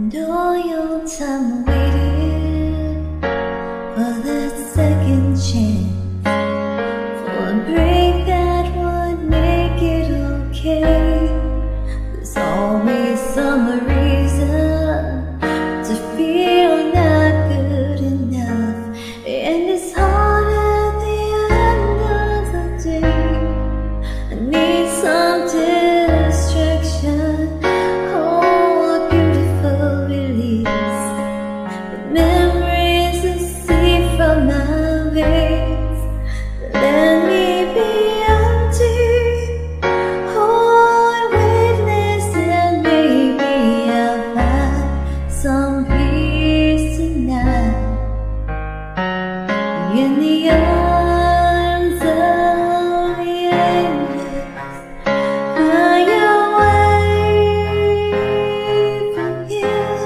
And all your time waiting for that second chance, for a break that would make it okay. There's always some reason to feel not good enough, and it's hard at the end of the day. I need some distraction, memories that see from my veins. Let me be empty, hold witness, and maybe I'll find some peace tonight. In the arms of the angels, fly away from here,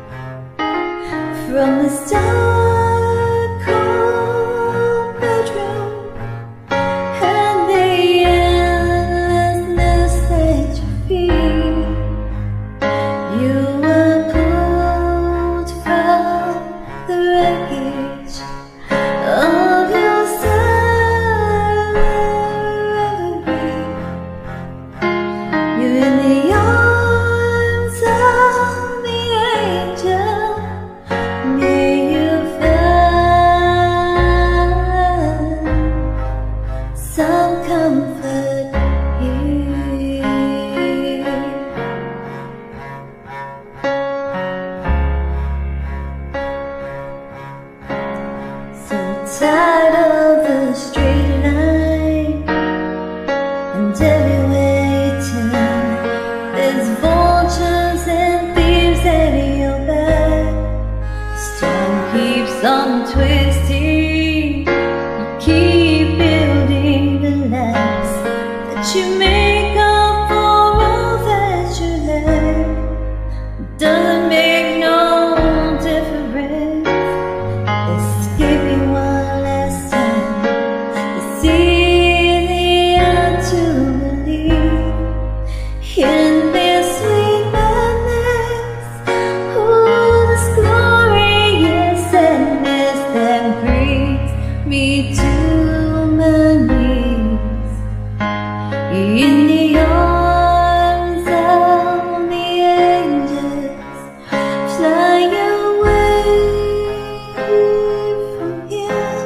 from this dark, cold bedroom, and the endlessness that you feel. You were pulled from the wreckage of your silent reverie. You're in the arms of the angel. May you find some comfort here. So tired of the straight line, and everywhere you turn, there's vultures and thieves at your back. Storm keeps on twisting. You keep building the lies that you make up for all that you lack. Doesn't make no difference. Escaping one last time to see the end to believe in this sweet madness. Oh, this glorious sadness that brings me to my knees. In the arms of the angels, fly away from here,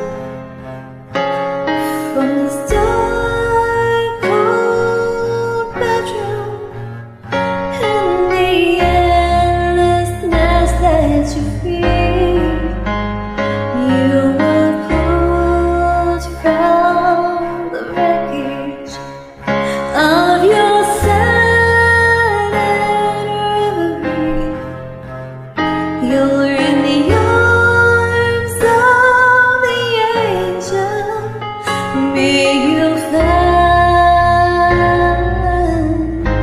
from this dark, cold bedroom, and the endlessness that you feel. You were pulled from the wreckage of your silent reverie. You're in the arms of the angel. May you find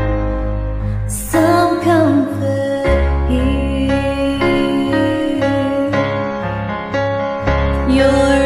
some comfort here. You're